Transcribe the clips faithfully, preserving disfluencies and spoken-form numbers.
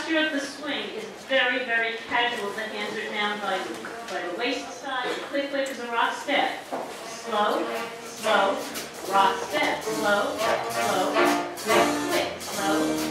posture of the swing is very, very casual. The hands are down by, by the waist side. Click, click is a rock step. Slow, slow, rock step. Slow, slow, click, click, slow.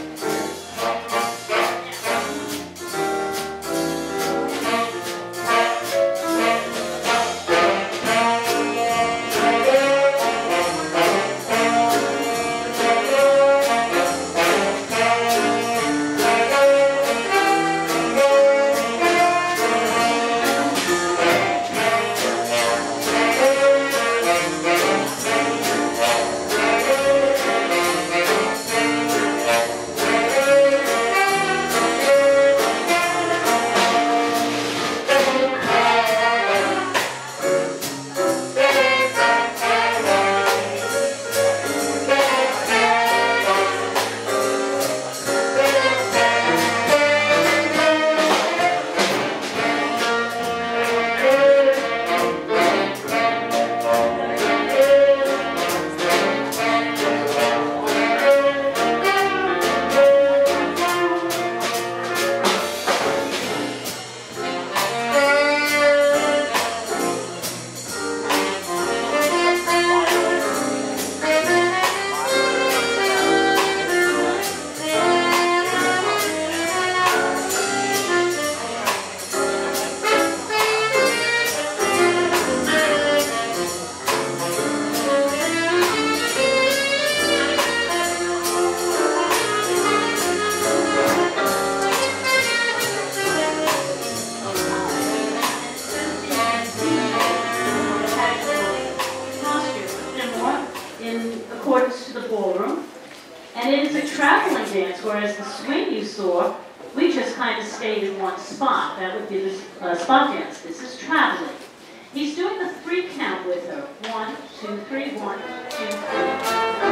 He's doing the three count with her. One, two, three, one, two, three.